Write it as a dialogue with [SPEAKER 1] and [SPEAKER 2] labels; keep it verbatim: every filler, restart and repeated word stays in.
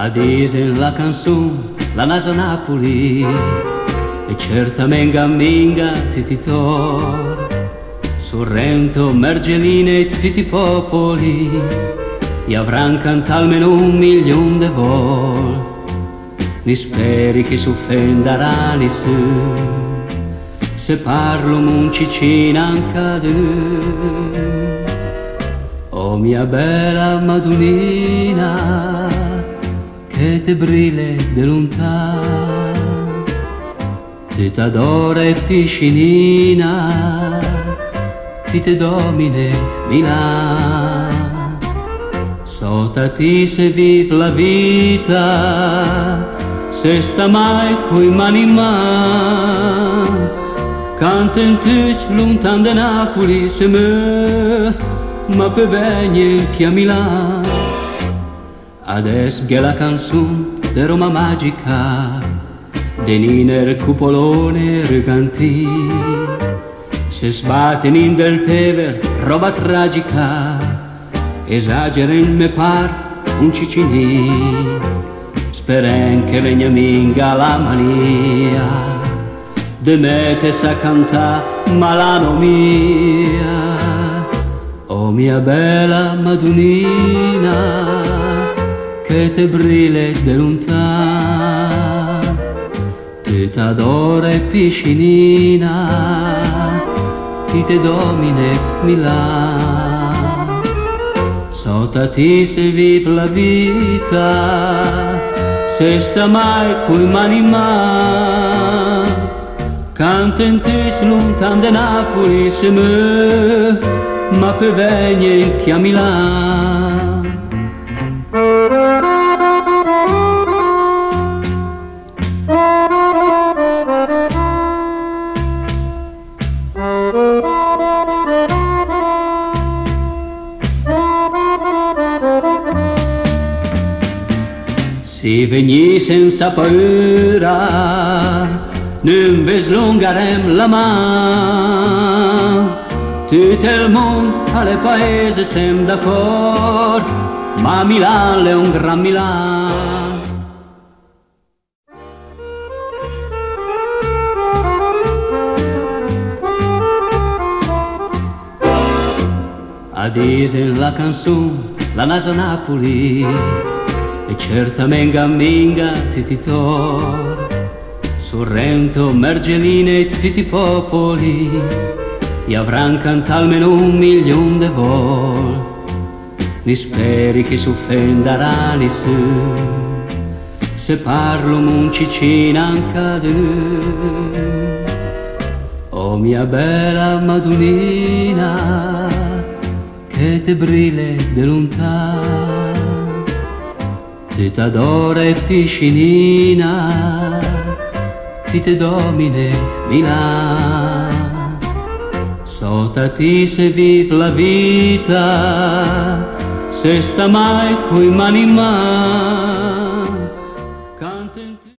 [SPEAKER 1] A disen la canzun, la nasa Napoli, e certamente minga tititor. Sorrento, Mergeline e tutti i popoli, e avran cantato almeno un milione de vol. Mi speri che s'offenderà nessuno, se parlo muncicina anche di noi. Oh mia bella Madonnina, che te brille de lontano, ti t'adora e piscinina, ti te dominet Milan. Sota ti se vive la vita, se sta mai coi mani in man, canta in tuc lontan de Napoli se meur, ma pe venire chi a Milan. Adesso che la canzone de Roma magica, de Niner cupolone reganti, se sbatten in del Tever roba tragica, esagera in me par un cicini, speren che vegna minga la mania, de mete sa canta malano mia. Oh mia bella Madonnina, che te brille de lontano, ti t'adora e piscinina, ti te dominet Milan. Sota ti se vive la vita, se sta mai coi mani in man, canta in te lontan de Napoli se me, ma pe venire chi a Milan. Se vegni senza paura, non vi slungarem la man. Tutto il mondo alle paese sem d'accordo, ma Milan è un gran Milan. A disen la canzun, la nasa Napoli, e certamente minga tititor. Sorrento, Mergeline e tutti i popoli, e avran cantato almeno un milione de vol. Mi speri che s'offenderà nessuno, se parlo muncicina anche di noi. Oh mia bella Madonnina, che te brille de lontano, ti t'adora e piscinina, ti te dominet Milan. Sota ti se vive la vita, se sta mai coi mani in man,